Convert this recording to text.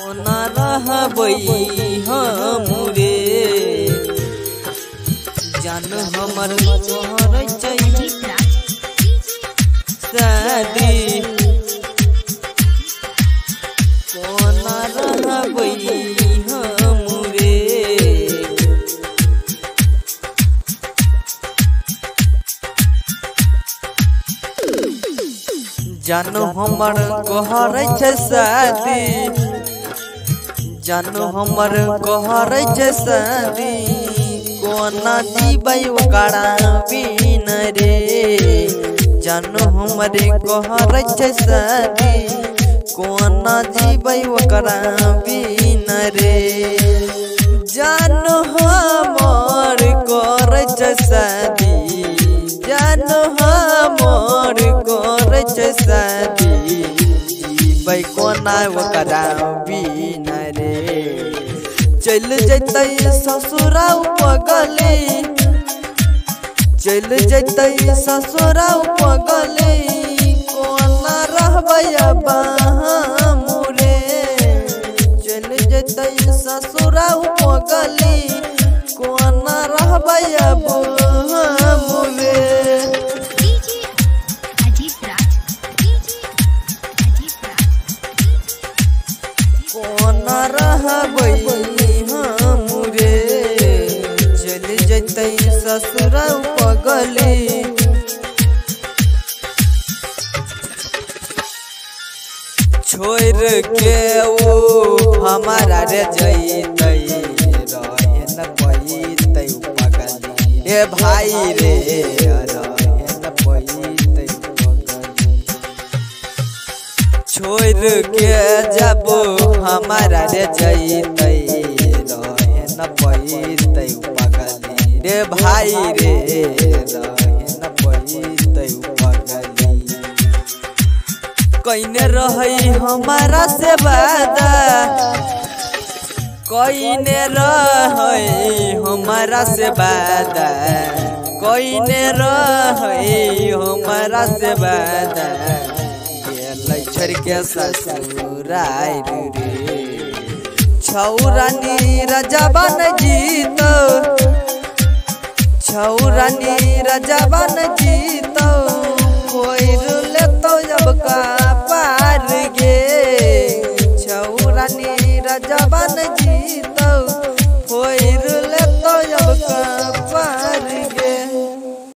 कोना रहबै हमरे जान हमर तोहर चाहिए शादी कोना रहबै हमरे जानो हमर कहर छै शादी जानो हमर कहर छै शादी कोना जीबै ओकरा बिन रे जानो हमरे कहर छै शादी कोना जीबै ओकरा बिन रे जानो हमर कहर छै शादी जानो हमर कहर छै शादी जीबै कोना ओकरा बिन रे चल जतै ससुरा पगले चल जतै ससुरा पगले कोना रहबै हमरे चल जतै ससुरा पगले कोना रहबै हमरे कोना रहबै हमरे चल जतै ससुरा पगले छोड़ के वो हमारा रे जैतै रहे न पैतै पगली रे भाई रे रहे न पैतै पगली छोड़ के जब हमारा रे जैतै रहे न पैतै पगली रे भाई रे रहे न पैतै पगली कइने रहै हमारा से वादा कइने रहै हमारा से वादा कइने रहै हमारा से वादा गेलै छोड़ के ससुराल रे छौरानी रजबन जीतो छौरानी रजबन जीतो कोई